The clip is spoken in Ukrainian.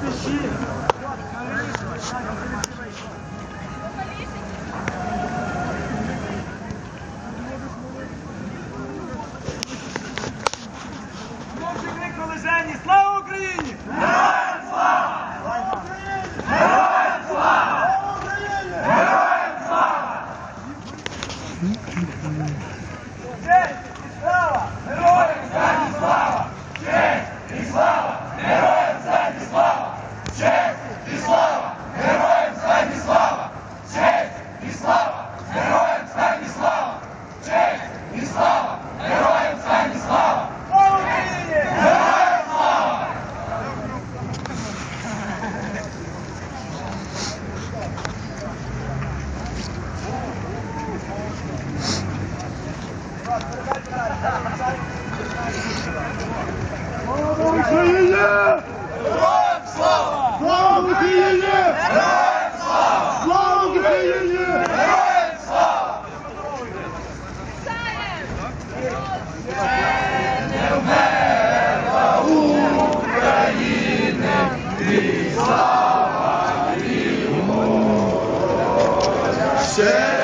Слава Україні! Героям слава! Героям слава! Героям слава! Честь і слава! Героям слава! Слава! Честь і слава! Героям слава! Слава! Честь і слава! Героям слава! Слава! Честь і слава! Героям слава! Слава! Честь і слава! Героям слава! Слава! Слава Україні! Героям слава! Слава Україні! Героям слава! Слава Україні! Героям слава! Слава Україні! Героям слава! Не вмерла України, і слава йому!